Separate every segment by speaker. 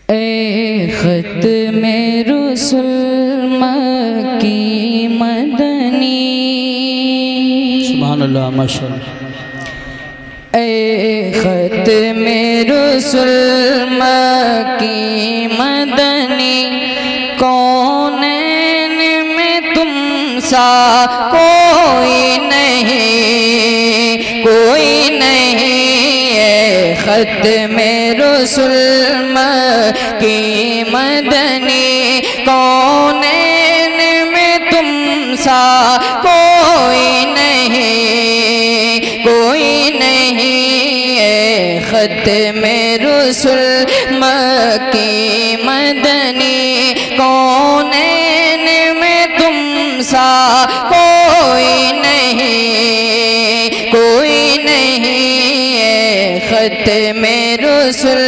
Speaker 1: اے ختم رسول مکی مدنی،
Speaker 2: سبحان اللہ ماشاءاللہ۔
Speaker 1: اے ختم رسول مکی مدنی، کونین میں تم سا کوئی نہیں، کوئی نہیں۔ اے ختم رسول مکی مدنی، کونین میں تم سا کوئی نہیں، کوئی نہیں۔ اے ختم رسول مکی مدنی، کونین میں تم سا کوئی نہیں، کوئی نہیں۔ اے ختم رسول،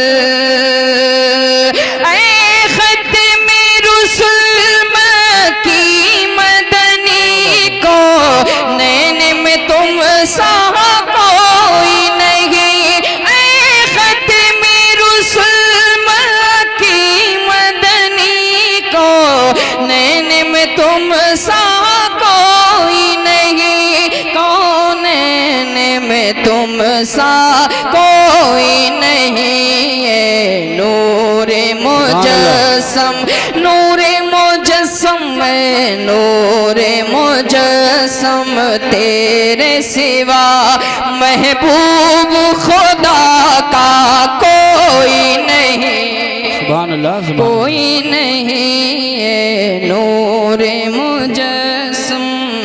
Speaker 1: اے ختم رسول مکی مدنی، کونین میں تم سا کوئی نہیں۔ اے ختم رسول مکی مدنی، کونین میں تم سا کوئی نہیں، کونین میں تم سا کوئی نہیں۔ اے نور مجسم، نور مجسم، اے نور مجسم، تیرے سوا محبوب خدا کا کوئی نہیں،
Speaker 2: سبحان اللہ
Speaker 1: کوئی نہیں۔ اے نور مجسم،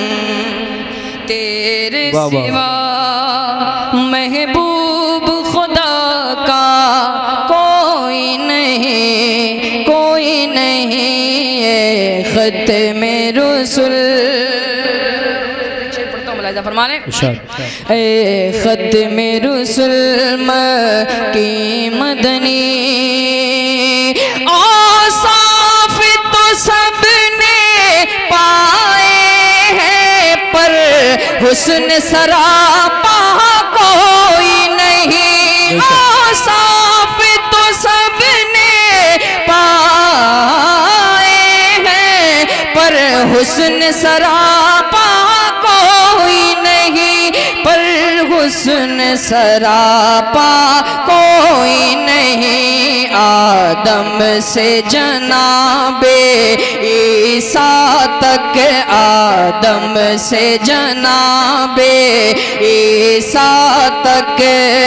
Speaker 1: تیرے سوا محبوب خدا کا کوئی نہیں، کوئی نہیں۔ اے ختم رسول، پڑھتا ہوں ملاحظہ فرما لیں۔ اے ختم رسول مکی مدنی، اوصاف تو سب نے پائے ہیں، پر حسن سراپا کوئی نہیں۔ اوصاف تو سب نے پائے ہیں، پر حسن سراپا کوئی نہیں، پر حسن سراپا کوئی نہیں۔ آدم سے جناب عیسیٰ تک، آدم سے جناب عیسیٰ تک،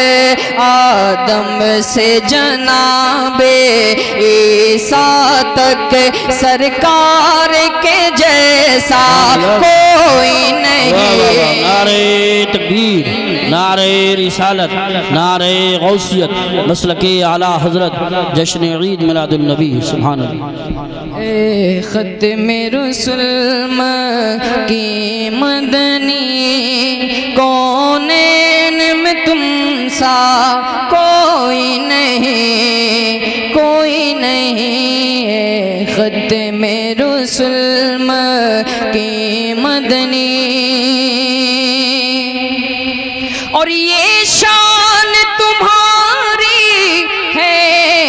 Speaker 1: آدم سے جناب عیسیٰ تک، سرکار کے جیسا کوئی نہیں۔
Speaker 2: نعرہ تکبیر، نعرہ رسالت، نعرہ غوثیت، مسلک اعلیٰ حضرت، جشن عید میلاد النبی، سبحان اللہ۔
Speaker 1: اے ختم رسول مکی مدنی، کونین میں تم سا کوئی نہیں، کوئی نہیں۔ اے ختم رسول مکی مدنی، اور یہ شان تمہاری ہے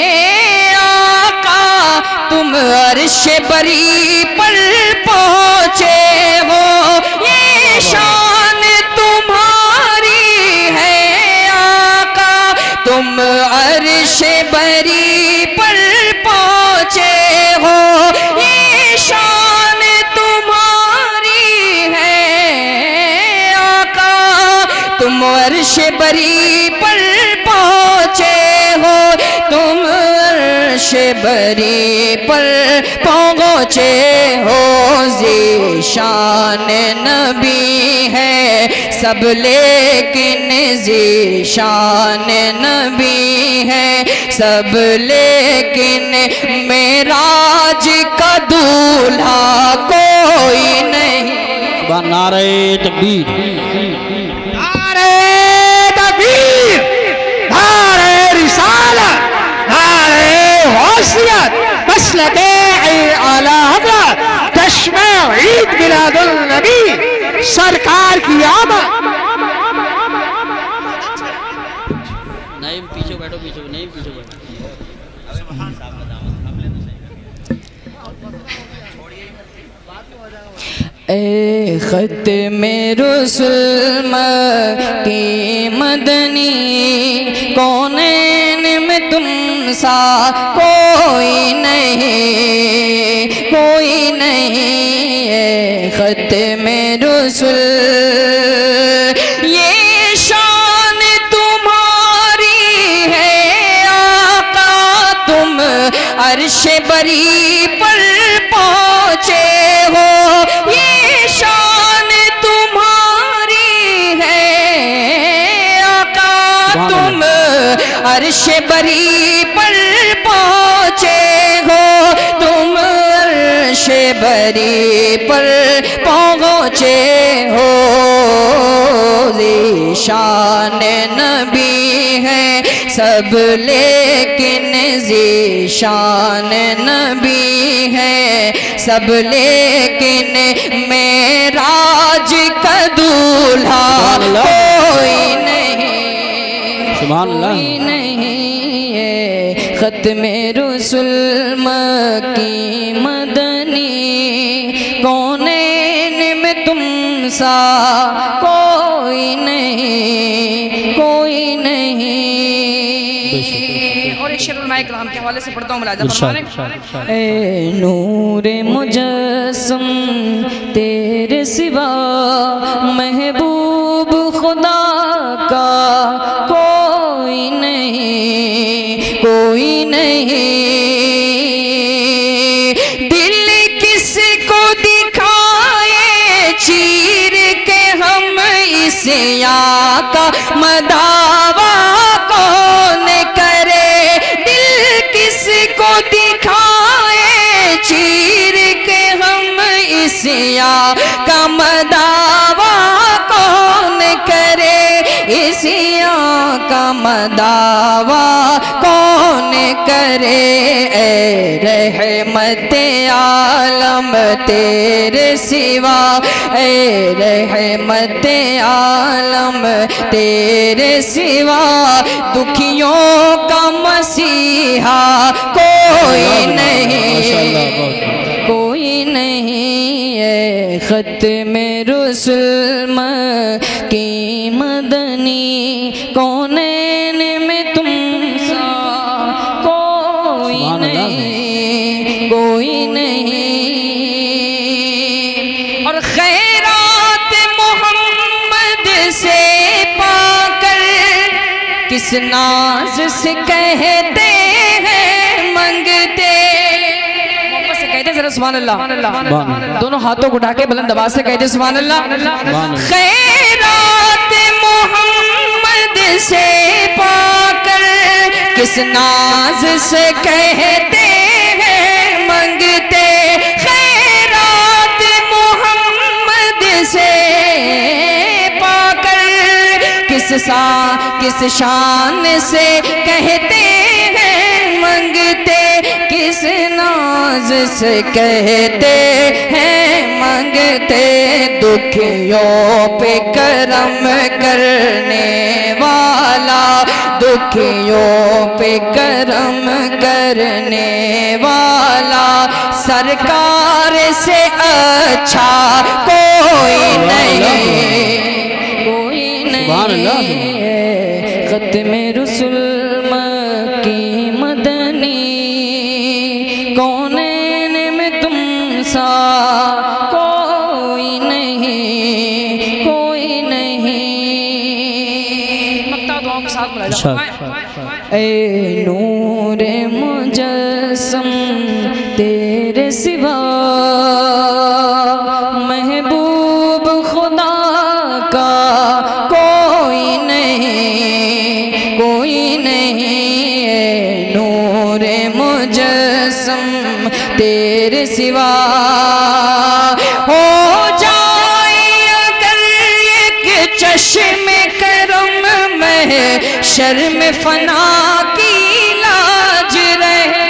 Speaker 1: آقا، تم عرش بری پر پہنچے ہو۔ یہ شان تمہاری ہے آقا، تم عرش بری پر پہنچے ہو۔ یہ شان تمہاری ہے آقا، تم عرش بری پر پہنچے ہو، تم عرش بری پر پہنچے ہو۔ ذیشان نبی ہے سب لیکن ذیشان نبی ہے سب لیکن، معراج کا دولہا کوئی نہیں۔
Speaker 2: نعرہ تکبیر،
Speaker 3: نعرہ تکبیر، نعرہ رسالت، نعرہ غوثیت، مسلک اعلیٰ حضرت، جشن عید میلاد النبی، سرکار کی آمد۔
Speaker 2: نائم پیچھے بیٹھو، پیچھے نائم پیچھے بیٹھو۔
Speaker 1: اے ختم رسول مکی مدنی کونین میں تم سا کوئی نہیں کوئی نہیں اے ختم رسول یہ شان تمہاری ہے آقا تم عرش بری پر پہنچے ہو یہ شان تمہاری ہے آقا تم عرش بری پر پہنچے ہو تم عرش بری پر پہنچے ہو ذیشان نبی ہے سب لیکن ذیشان نبی ہے سب لیکن معراج کا دولہا کوئی نہیں کوئی نہیں ہے ختم رسول مکی مدنی کونین میں تم سا کوئی نہیں کوئی نہیں اور ایک شعر علماء کرام کے حوالے سے پڑھتا ہوں ملاحظہ فرمائیں اے نور مجسم تیرے سوا محبوب خدا کا کوئی نہیں کوئی نہیں دل کس کو دکھائے چیر کے ہم اس آقا مداوا کون کرے دل کس کو دکھائے چیر کے ہم اس آقا مداوا کون کرے اس آقا مداوا کون کرے اے رحمت عالم تیرے سوا اے رحمت عالم تیرے سوا دکھیوں کا مسیحا کوئی نہیں کوئی نہیں ہے ختم رسول مکی مدنی کونین میں تم سا کوئی نہیں کوئی نہیں اور خیرات محمد سے پا کر کس ناز سے کہتے ہیں منگتے محبت سے کہتے ہیں ذرا سبحان اللہ دونوں ہاتھوں کو اٹھا کے بلند آواز سے کہتے ہیں سبحان اللہ خیرات محمد سے پا کر کس ناز سے کہتے ہیں منگتے خیرات محمد سے پا کر کس شان سے کہتے ہیں منگتے کس ناز سے کہتے ہیں منگتے دکھیوں پہ کرم کرنے والا دکھیوں پہ کرم کرنے والا سرکار سے اچھا کوئی نہیں کوئی نہیں ہے ختم رسول مکی مدنی کونین میں تم سا کوئی نہیں کوئی نہیں مقطع دعاؤں کے ساتھ ملاحظہ اے نور مجسم تیرے سوا محبوب خدا کا کوئی نہیں کوئی نہیں اے نور مجسم تیرے سوا ہو جائے اگر ایک چشم کرم محشر میں فنا کی لاج رہے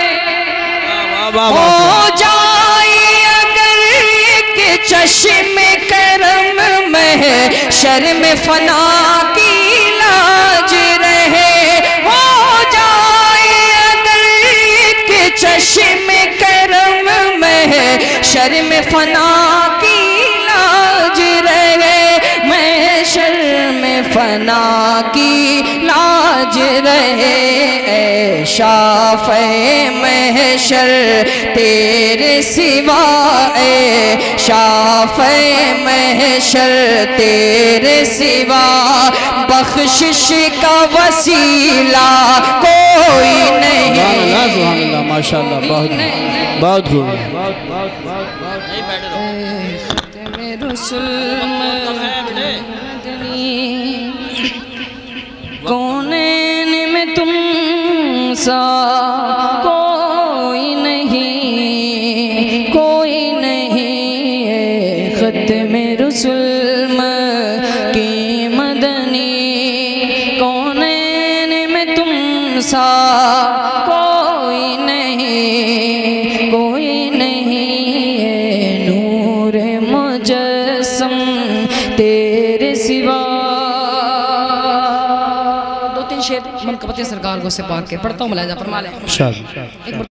Speaker 1: ہو جائے اگر ایک چشم کرم محشر میں فنا کی لاج رہے ہو جائے اگر ایک فنا کی لاج رہے، محشر میں فنا کی لاج رہے، اے شافع محشر تیرے سوا، اے شافع محشر تیرے سوا، بخشش کا وسیلہ کوئی نہیں۔
Speaker 2: سبحان اللہ، ماشاءاللہ، بہت خوب۔
Speaker 1: کونین میں تم سا کوئی نہیں، کوئی نہیں، اے ختم رسول کی مدنی، کونین میں تم سا کوئی نہیں، کوئی نہیں، اے نور مجسم تیرے سوا۔ دو تین شعر منقبت سرکار کو سے پاک کے پڑھتا ہوں، ملاحظہ فرما لیں۔